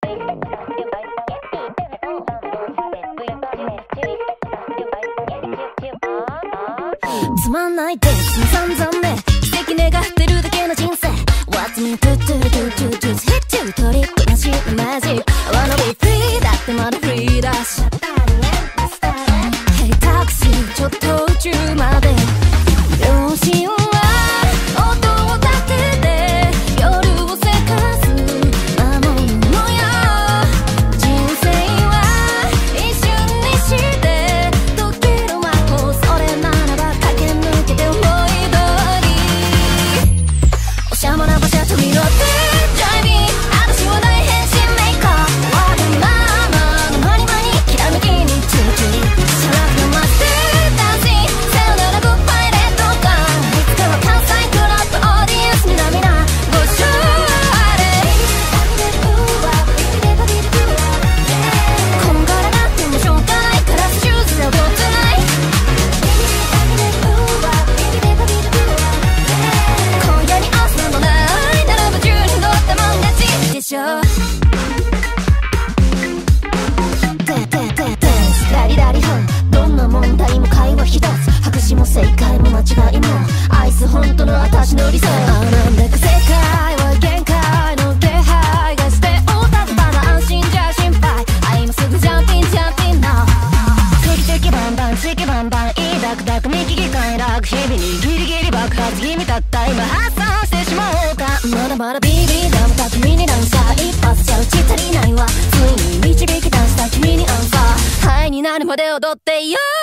つまんないです散々ね奇跡願ってるだけの人生 What's me to do do do do hit you トリックなしのマジック I wanna be free だってまだフリーだし Hey タクシーちょっと宇宙まで両親は音を立てて夜をせかす魔物よ人生は一瞬にして溶ける魔法それならば駆け抜けて思い通りおしゃもな馬車飛び乗って Drive me 私は大変身メーカーわがままのマニマニきらめきにチューチューシャラフのマスターダンシングさよならグッバイレッドカーいつかは関西クラブオーディエンスに涙ご賞あれこんがらがってもしょうがないカラスシューズで踊ってない今夜に明日のないならば10人乗ったもん勝ちでしょラリラリハンどんな問題も会話一つ白紙も正解も間違いも愛す本当の私の理想なんだか世界は限界の気配がしておたずただ安心じゃ心配あ今すぐジャンピンジャンピンな次々バンバン次バンバンいいダクダク右機関楽日々にギリギリ爆発気味たった今発散してしまおうかまだまだビビダム巧みにダンサー一発じゃ打ち足りないわついに導き出した君にアンサーハイになるまで踊ってよ